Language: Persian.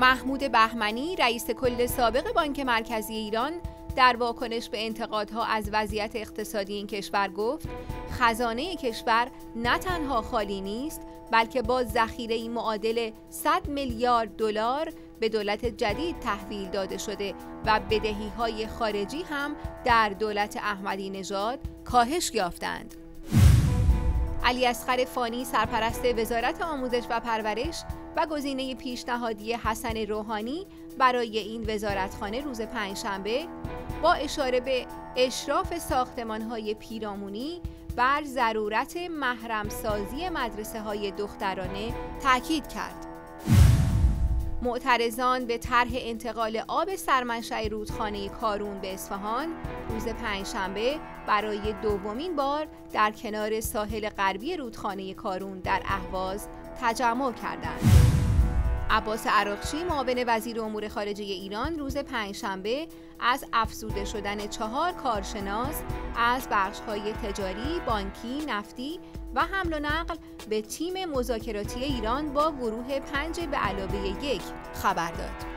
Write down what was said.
محمود بهمنی رئیس کل سابق بانک مرکزی ایران در واکنش به انتقادها از وضعیت اقتصادی این کشور گفت خزانه کشور نه تنها خالی نیست بلکه با ذخیره‌ای معادل 100 میلیارد دلار به دولت جدید تحویل داده شده و بدهی‌های خارجی هم در دولت احمدی نژاد کاهش یافتند. علی اصغر فانی سرپرست وزارت آموزش و پرورش و گزینه پیشنهادی حسن روحانی برای این وزارتخانه روز پنجشنبه با اشاره به اشراف ساختمان‌های پیرامونی بر ضرورت محرم‌سازی مدرسه‌های دخترانه تاکید کرد. معترضان به طرح انتقال آب سرمنشأ رودخانه کارون به اصفهان روز پنجشنبه برای دومین بار در کنار ساحل غربی رودخانه کارون در اهواز تجمع کردند. عباس عراقچی معاون وزیر امور خارجه ایران روز پنجشنبه از افزوده شدن 4 کارشناس از بخش‌های تجاری، بانکی، نفتی و حمل و نقل به تیم مذاکراتی ایران با گروه 5+1 خبر داد.